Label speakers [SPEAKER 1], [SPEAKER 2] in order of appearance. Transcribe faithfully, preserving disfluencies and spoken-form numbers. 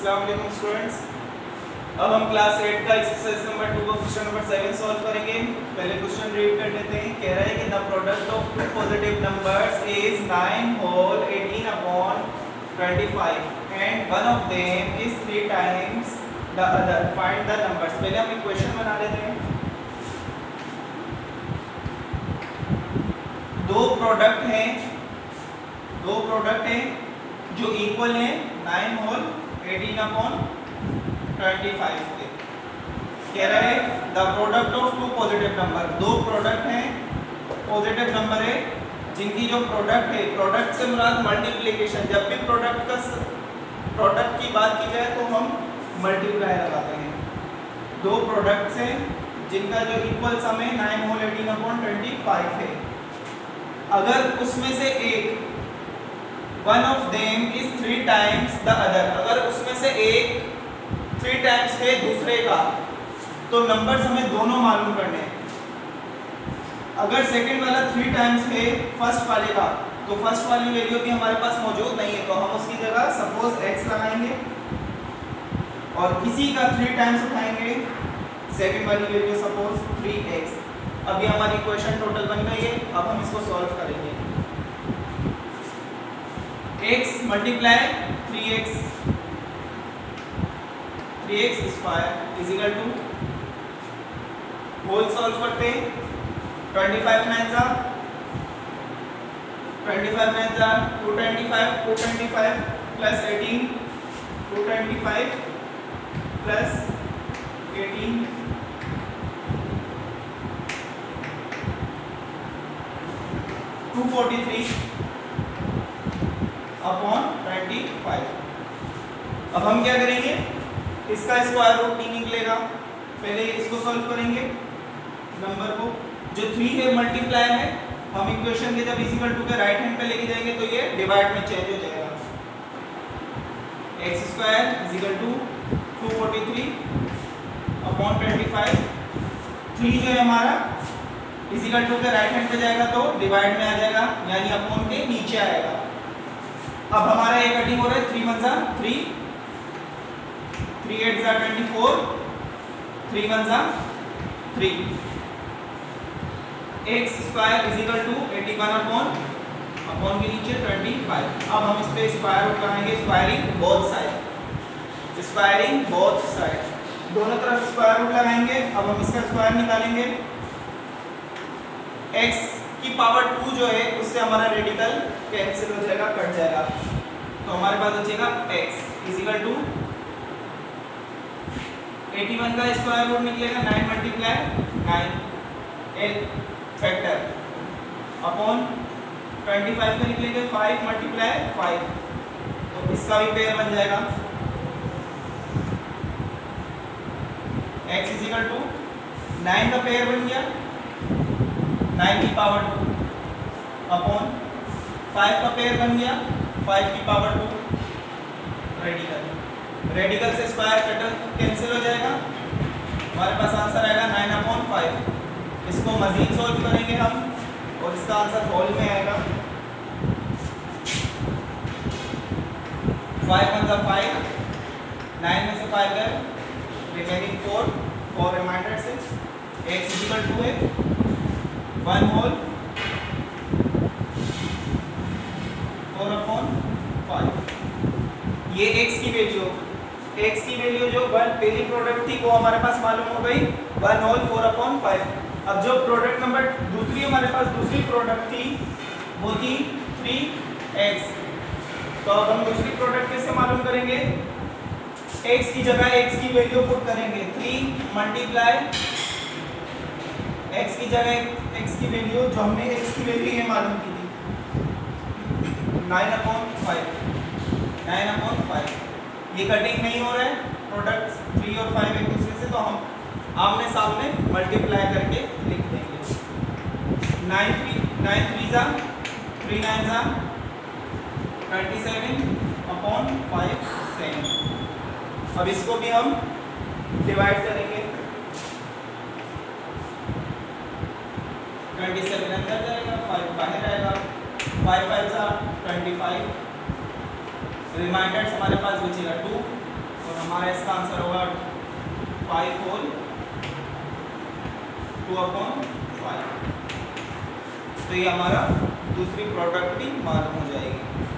[SPEAKER 1] अस्सलाम वालेकुम स्टूडेंट्स। अब हम क्लास एट का एक्सरसाइज नंबर टू का क्वेश्चन नंबर सेवन सॉल्व करेंगे। पहले क्वेश्चन रीड कर लेते हैं। कह रहा है कि the product of two positive numbers is nine whole eighteen upon twenty five and one of them is three times the other, find the numbers. पहले हम एक क्वेश्चन बना लेते हैं। दो प्रोडक्ट हैं दो प्रोडक्ट हैं जो इक्वल है nine whole eighteen upon twenty five के। कह रहा है the product of two positive number, दो प्रोडक्ट हैं पॉजिटिव नंबर है जिनकी जो प्रोडक्ट है, प्रोडक्ट से मुराद मल्टीप्लिकेशन। जब भी प्रोडक्ट का प्रोडक्ट की बात की जाए तो हम मल्टीप्लाई लगाते हैं। दो प्रोडक्ट्स हैं जिनका जो इक्वल सम है nine whole eighteen upon twenty five है। अगर उसमें से एक one of them is three times the other, अगर उसमें से एक थ्री टाइम्स है दूसरे का, तो नंबर्स हमें दोनों मालूम करने हैं। अगर सेकंड वाला थ्री टाइम्स है फर्स्ट वाले का, तो फर्स्ट वाली वैल्यू भी हमारे पास मौजूद नहीं है, तो हम उसकी जगह सपोज x लगाएंगे और इसी का थ्री टाइम्स उठाएंगे, सेकंड वाली वैल्यू सपोज थ्री एक्स। अभी हमारी इक्वेशन टोटल बन गई है। अब हम इसको सॉल्व करेंगे। x multiply three X three X square is equal to, whole solve करते हैं। ट्वेंटी फाइव नाइन जा ट्वेंटी फाइव नाइन जा two twenty five two twenty five plus eighteen two twenty five plus eighteen two forty three upon twenty five. अब हम क्या करेंगे, इसका square root नहीं निकलेगा, पहले इसको सॉल्व करेंगे। नंबर को जो थ्री है मल्टीप्लाई में, हम इक्वेशन के जब इक्वल टू के राइट हैंड पे लेके जाएंगे तो ये डिवाइड में चेंज हो जाएगा। X square is equal to two forty three upon twenty five. Three जो है हमारा इक्वल टू के राइट हैंड पे जाएगा तो डिवाइड में आ जाएगा, यानी अपॉन के नीचे आएगा। अब हमारा ये कटिंग हो रहा है, थ्री वन जा थ्री, थ्री एट जा ट्वेंटी फोर, थ्री वन जा three. X square is equal to eighty one upon upon के नीचे ट्वेंटी फाइव। अब हम इस पे स्क्वायर रूट लगाएंगे, squaring both side, squaring both side, दोनों तरफ स्क्वायर रूट लगाएंगे। अब हम इसका स्क्वायर निकालेंगे। x की पावर टू जो है उससे हमारा रेडिकल कैंसिल हो जाएगा, कट जाएगा, तो हमारे पास बचेगा x is equal to eighty one का स्क्वायर रूट निकलेगा nine multiply nine L factor upon twenty five का निकलेगा फाइव मल्टीप्लाई फाइव, तो इसका भी पेयर बन जाएगा। x is equal to nine का पेयर बन गया नाइन की पावर टू अपॉन फाइव का पेयर बन गया फाइव की पावर टू, रेडिकल रेडिकल से स्क्वायर कटर कैंसिल हो जाएगा, हमारे पास आंसर आएगा नाइन अपॉन फाइव। इसको मजीद सॉल्व करेंगे हम और इसका आंसर होल में आएगा। फाइव वन सा फाइव, नाइन में से फाइव गए, रिमेनिंग फोर, फोर रिमाइंडर से एक्स इक्वल टू है one whole four upon five. ये x की वैल्यू x की वैल्यू जो वन पहली प्रोडक्ट थी वो हमारे पास मालूम हो गई, one whole four upon five. अब जो प्रोडक्ट नंबर दूसरी हमारे पास दूसरी प्रोडक्ट थी वो थी थ्री एक्स, तो अब हम दूसरी प्रोडक्ट कैसे मालूम करेंगे, x की जगह x की वैल्यू पुट करेंगे, थ्री मल्टीप्लाई x की जगह x की वैल्यू जो हमने x की वैल्यू ये मालूम की थी nine upon five, nine upon five. ये कटिंग नहीं हो रहा है प्रोडक्ट्स थ्री और फाइव एक दूसरे से, तो हम आमने सामने मल्टीप्लाई करके लिख देंगे। नाइन थ्री नाइन थ्री जा थ्री नाइन जा twenty seven upon five seven. अब इसको भी हम डिवाइड करेंगे, ट्वेंटी सेवन अंदर जाएगा, फाइव बाहर आएगा, फाइव फाइव जा ट्वेंटी फाइव, रिमाइंडर्स हमारे पास बचेगा टू, हमारा इसका आंसर होगा five whole two upon five. तो ये हमारा दूसरी प्रोडक्ट भी मालूम हो जाएगी।